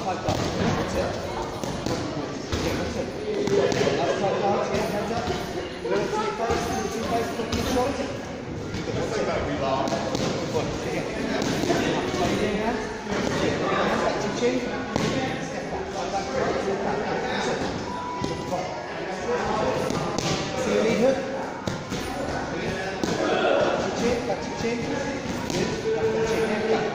tight dance. That's it. Yeah, that's it. Last tight dance, yeah, hands up. Little two face, looking at shoulders. Let's take that relax. Good, again. Play your hands. Hands back to chin. Step back, right back, right, step back. That's it. Good, come on. See your lead hook. Back to chin. Good. Back to chin. Here we go.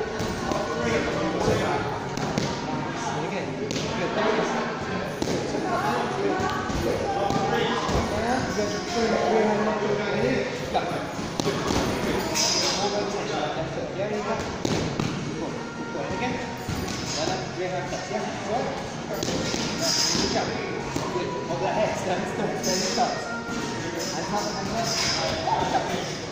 Again. Good. There it is. Good. So now, good. Good. Now, you go to three hand lock your knee. Go. Good. More rotation. That's it. There you go. Good. Good. Again. Now, three hand touch. Yeah. Right. Good job. Good. Hold that head. Stand still. Stand still. Hands up. Hands up.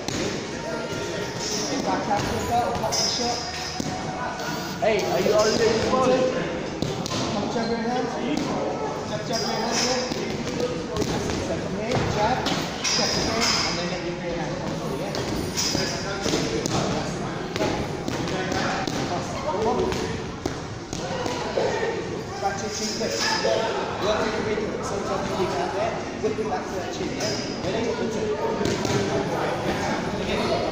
Back out to the belt, pop the shot. Hey, are you already recording? Come jab your hands. Jab your hands here. Step from here, jab, step again, and then let your free hand come through, yeah? Come on. Back to your chin quick. You want to take a big look, sometimes you leave out there, whipping back to that chin, yeah? Ready? That's it. Again.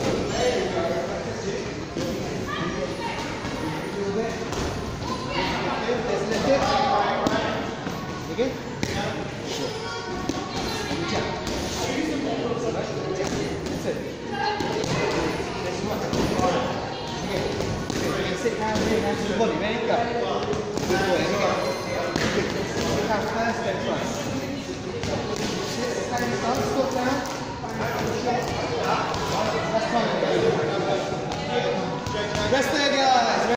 Again? Sure. And you jump. That's it. That's one. Again. Again. Sit down here, hands to the body. Ready? Go. Good boy. Again. Good. Sit down first, then front. Sit, stand up, squat down. That's fine. Rest there, guys.